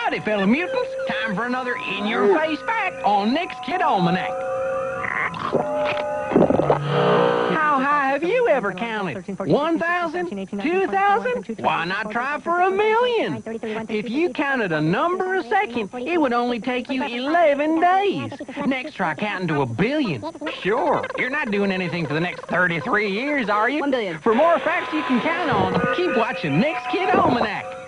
Howdy, fellow mutants. Time for another in-your-face fact on Nick's Kid Almanac. How high have you ever counted? 1,000? 2,000? Why not try for 1,000,000? If you counted a number a second, it would only take you 11 days. Next, try counting to 1,000,000,000. Sure, you're not doing anything for the next 33 years, are you? 1 billion. For more facts you can count on, keep watching Nick's Kid Almanac.